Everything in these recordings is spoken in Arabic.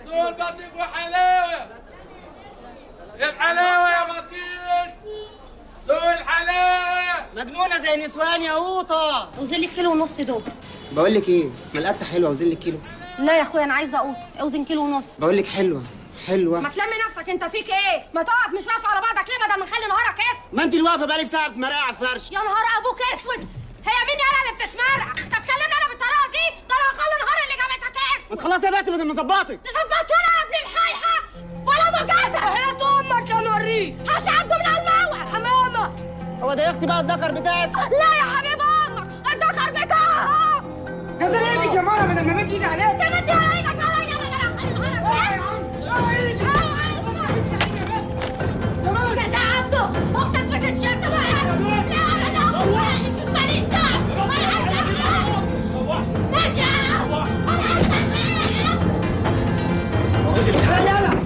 دول بطيخ وحلاوه. الحلاوه يا بطيخ، دول حلاوه. مجنونه زي نسوان يا قوطه. اوزن لي كيلو ونص دول. بقول لك ايه، ما القته حلوه، اوزن لك كيلو. لا يا اخويا انا عايزه قوطه، اوزن كيلو ونص. بقول لك حلوه حلوه. ما تلمي نفسك، انت فيك ايه؟ ما تقف مش واقف على بعضك ليه بدل ما نخلي نهارك اسود؟ ما انت اللي واقفه بقالك ساعه بتمرقع على الفرش. يا نهار ابوك اسود، هي مين انا اللي بتتمرقع؟ طب كلمني انا بالطريقه دي، ده انا هخلي نهار اللي جابتك اسود. ما تخلصي يا بنت بدل ما اظبطك. تظبط ولا يا ابن الحايحه ولا مجازة؟ هات امك يا نوريه، هات عبده من الموع. حمامه هو ده يا اختي بقى الدكر بتاعك؟ لا يا حبيب امك، الدكر بتاعها. نزل ايدك يا ماما بدل ما مد ايدي عليك. تمد ايدك عليا انا هخلي نهارك اسود. كده عبده اختك بتتشد معاك. لا انا ماليش دعوه، انا عايزه احلام. ماشي انا عايزه احلام.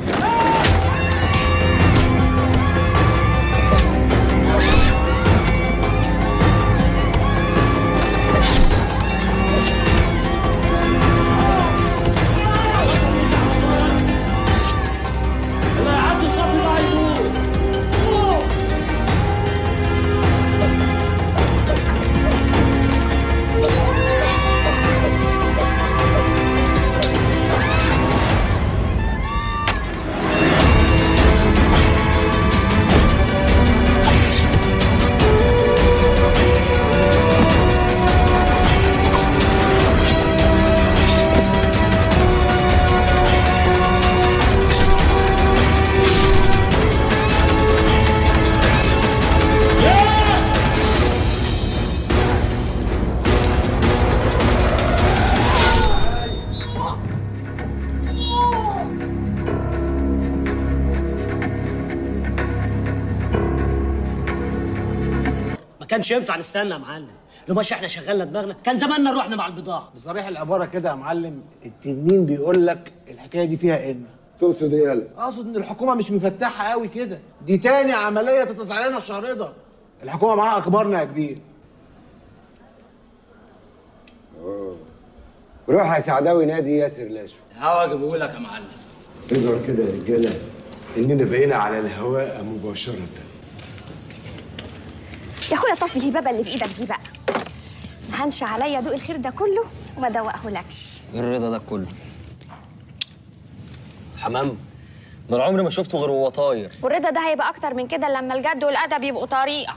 كانش ينفع نستنى يا معلم، لو ماشي احنا شغلنا دماغنا كان زماننا رحنا مع البضاعه. بصريح العباره كده يا معلم، التنين بيقول لك الحكايه دي فيها ان. تقصد ايه يالا؟ اقصد ان الحكومه مش مفتحه قوي كده، دي تاني عمليه تتقطع علينا الشهر ده. الحكومه معاها اخبارنا يا كبير. روح يا سعداوي نادي ياسر لاشو. هوا اجيبه لك يا معلم. اظهر كده يا رجاله اننا بقينا على الهواء مباشره. يا اخويا طفي الهبابه اللي في ايدك دي بقى. ما هنش عليا دوق الخير ده كله وما دوقهولكش. ايه الرضا ده كله؟ حمام ده انا عمري ما شفته غير وهو طاير. والرضا ده هيبقى اكتر من كده لما الجد والادب يبقوا طريقك.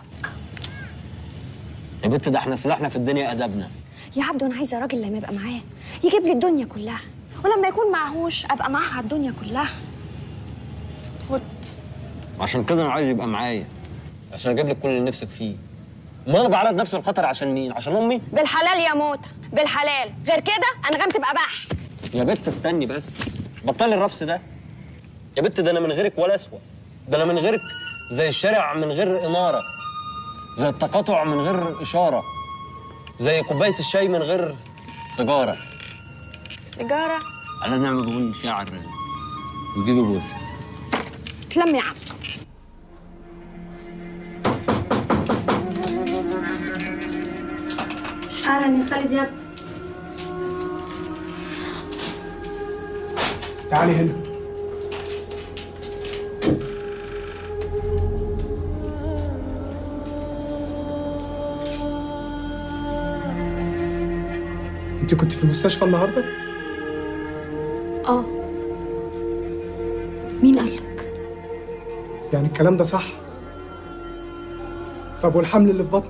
يا بنت ده احنا سلاحنا في الدنيا ادبنا. يا عبدو انا عايزه راجل لما يبقى معاه يجيب لي الدنيا كلها، ولما يكون معهوش ابقى معاه على الدنيا كلها. خد. عشان كده انا عايز يبقى معايا، عشان اجيب لك كل اللي نفسك فيه. ما انا بعرض نفسي الخطر عشان مين؟ عشان امي؟ بالحلال يا موتى، بالحلال، غير كده انغام تبقى بح. يا بنت استني بس، بطلي الرفس ده. يا بنت ده انا من غيرك ولا اسوأ، ده انا من غيرك زي الشارع من غير اناره، زي التقاطع من غير اشاره، زي كوبايه الشاي من غير سيجاره. سيجاره؟ على نعمه بقول شاعر وجيبي بوسه. تلم يا عبدو. اهلا يا خالد يا ابني. تعالي هنا. انت كنت في المستشفى النهارده؟ اه. مين قالك؟ يعني الكلام ده صح؟ طب والحمل اللي في بطنك؟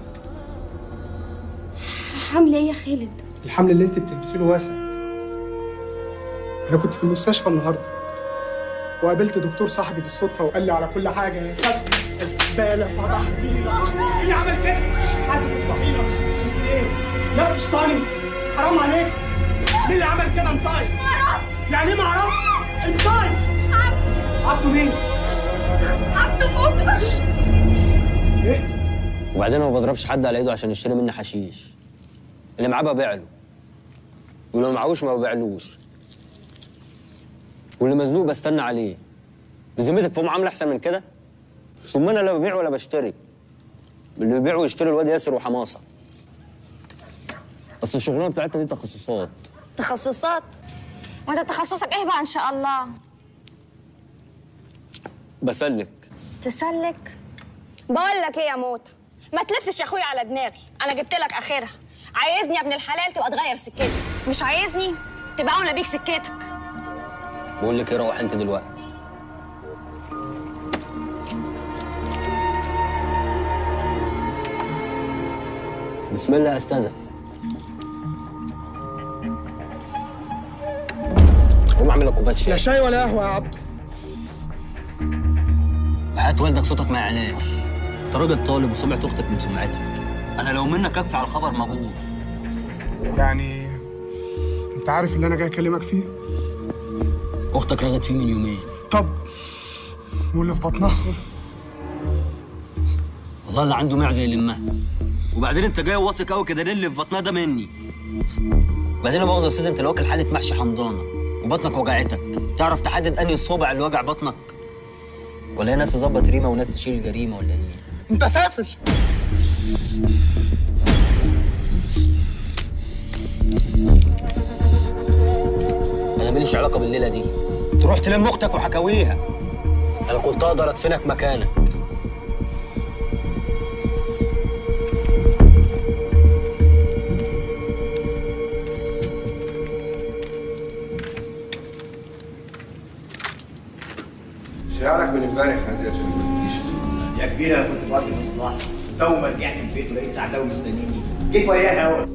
حمل ايه يا خالد؟ الحمل اللي انت بتلبسيه له واسع. انا كنت في المستشفى النهارده وقابلت دكتور صاحبي بالصدفه وقال لي على كل حاجه. يا ساتر الزباله فضحتينا. مين اللي عمل كده؟ عايزه تفضحينا. انت ايه؟ لا بتشطاني، حرام عليك. مين اللي عمل كده؟ انطاي. ما اعرفش. يعني ايه ما اعرفش؟ انطاي. عبده. عبده مين؟ عبده موتى. ايه؟ وبعدين هو ما بضربش حد على ايده عشان يشتري مني حشيش. اللي معاه ببيع له، واللي معهوش ما ببيعلوش، واللي مزنوق بستنى عليه. بذمتك في معامله احسن من كده؟ ثم انا لا ببيع ولا بشتري. اللي بيبيع ويشتري الواد ياسر وحماصه. اصل الشغلانه بتاعتنا دي تخصصات. تخصصات؟ وانت تخصصك ايه بقى ان شاء الله؟ بسلك. تسلك؟ بقول لك ايه يا موته، ما تلفش يا اخويا على دماغي، انا جبت لك اخرها. عايزني يا ابن الحلال تبقى تغير سكتك، مش عايزني تبقى اولى بيك سكتك. بقول لك ايه، روح انت دلوقتي. بسم الله يا استاذه. قوم اعمل لك كوبايه شاي. لا شاي ولا قهوه يا عبده. وحياة والدك صوتك ما يعلاش. انت راجل طالب وسمعت اختك من سمعتك. انا لو منك اكفي على الخبر مغور. يعني انت عارف اللي انا جاي اكلمك فيه؟ اختك رغت فيه من يومين. طب واللي في بطنها؟ والله اللي عنده معزه يلمها. وبعدين انت جاي واثق قوي كده ليه اللي في بطنها ده مني؟ وبعدين لا مؤاخذه يا استاذ، انت لو واكل حاله محشي حمضانه وبطنك وجعتك، تعرف تحدد انهي الصوبع اللي وجع بطنك؟ ولا هي ناس تظبط ريمه وناس تشيل الجريمه ولا ايه؟ انت سافل. انا ماليش علاقه بالليله دي. تروح تلم اختك وحكاويها. انا كنت اقدر ادفنك مكانك. شعرك من امبارح هادي عشان ما تجيش. يا كبير انا كنت بقضي مصلحه، تو ما رجعت البيت ولقيت سعداوي مستنيني، جيت وياها اهو.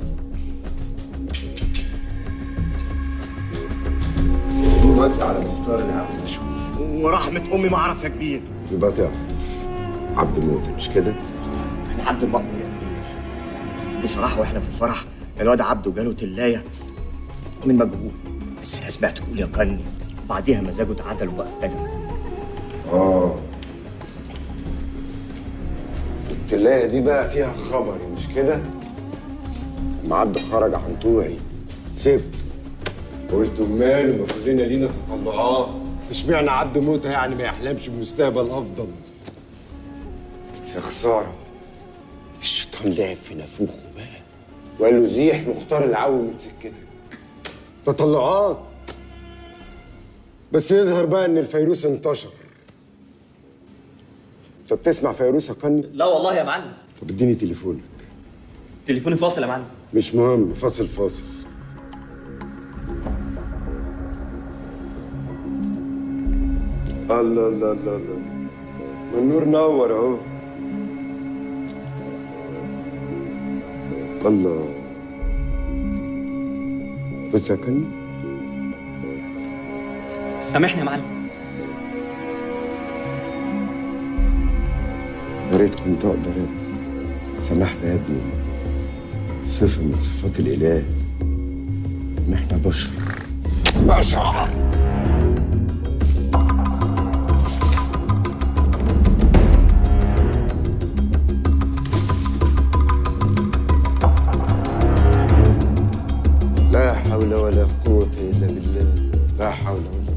وزع على مختار العبد شوي. ورحمه امي ما اعرف يا كبير. يبقى تعرف عبد موته مش كده؟ انا عبد المقبول يا كبير. بصراحه واحنا في الفرح الواد عبده جاله تلايه من مجهول، بس انا سمعته بيقول يقني، بعديها مزاجه اتعدل وبقى استجم. التلاية دي بقى فيها خبر مش كده؟ لما عبده خرج عن طوعي سبته قلت ماله، ما كلنا لينا تطلعات، بس اشمعنى عبده موته يعني ما يحلمش بمستقبل افضل؟ بس يا خساره الشيطان لعب في نافوخه بقى وقال له زيح مختار العو من سكتك. تطلعات، بس يظهر بقى ان الفيروس انتشر. انت بتسمع فيروس يا قني؟ لا والله يا معلم. طب اديني تليفونك. تليفوني فاصل يا معلم. مش مهم، فاصل. الله الله الله الله، ما النور نور اهو. الله، بس يا كني سامحني يا معلم. يا ريت كنت اقدر يا ابني. سامحنا يا ابني، صفة من صفات الإله إن إحنا بشر. لا حول ولا قوة إلا بالله، لا حول ولا